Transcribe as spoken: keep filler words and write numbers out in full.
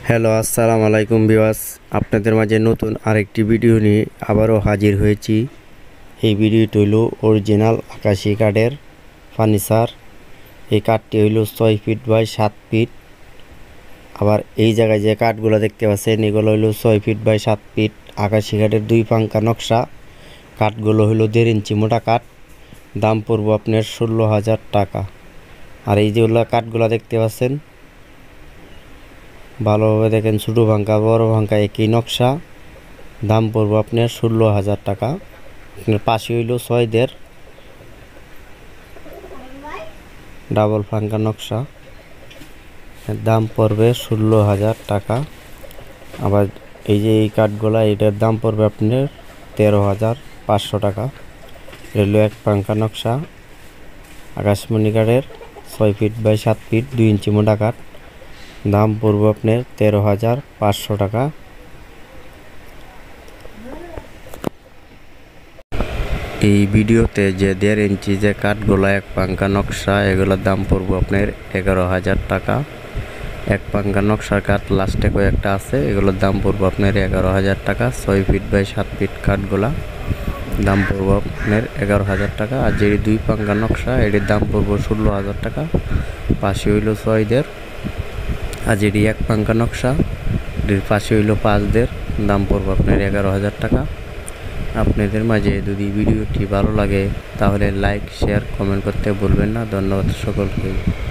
Hello, আসসালামু আলাইকুম viewers. আপনাদের মাঝে নতুন আরেকটি ভিডিও নিয়ে আবারও হাজির হয়েছি। এই ভিডিওটি হইল অরিজিনাল আকাশি কাঠের ফার্নিচার। এই কাঠটি হইল ছয় ফিট বাই সাত ফিট। আবার এই জায়গায় যে কাঠগুলো দেখতে পাচ্ছেন এগুলো হইল ছয় ফিট বাই সাত ফিট আকাশি কাঠের দুই পাঙ্কা নকশা। কাঠগুলো হইল দেড় ইঞ্চি মোটা কাঠ। দাম পড়বো আপনার ষোলো হাজার টাকা। আর এই যেগুলো কাঠগুলো দেখতে পাচ্ছেন ভালোভাবে দেখেন, ছোটো ভাঙ্কা বড় ভাঙ্কা একই নকশা। দাম পড়বো আপনার ষোলো হাজার টাকা। আপনার পাশে হইল ছয় দের ডাবল ভাঙ্কা নকশা। দাম পড়বে ষোলো হাজার টাকা। আবার এই যে এই কাঠগুলা এটার দাম পড়বে আপনার তেরো হাজার পাঁচশো টাকা। রেল এক পাঙ্কা নকশা আকাশমণি কাঠের ছয় ফিট বাই সাত ফিট দুই ইঞ্চি মোটা কাঠ। দাম পড়বে আপনার তেরো হাজার পাঁচশো টাকা। এই ভিডিওতে যে দেড় ইঞ্চি যে কাঠগুলো এক পাঙ্কা নকশা এগুলোর দাম পড়বে আপনার এগারো হাজার টাকা। এক পাঙ্কা নকশার কাঠ লাস্টে কয়েকটা আছে, এগুলোর দাম পড়বে আপনার এগারো হাজার টাকা। ছয় ফিট বাই সাত ফিট কাঠগুলা দাম পড়বে আপনার এগারো হাজার টাকা। আর যে দুই পাঙ্কা নকশা এটির দাম পড়বে ষোলো হাজার টাকা। পাশে হইল ছয় দের। আর যেটি এক পাঙ্কা নকশা এটির পাশে হইল পাঁচ দের। দাম পড়বে আপনার এগারো হাজার টাকা। আপনাদের মাঝে যদি ভিডিওটি ভালো লাগে তাহলে লাইক শেয়ার কমেন্ট করতে ভুলবেন না। ধন্যবাদ সকলকে।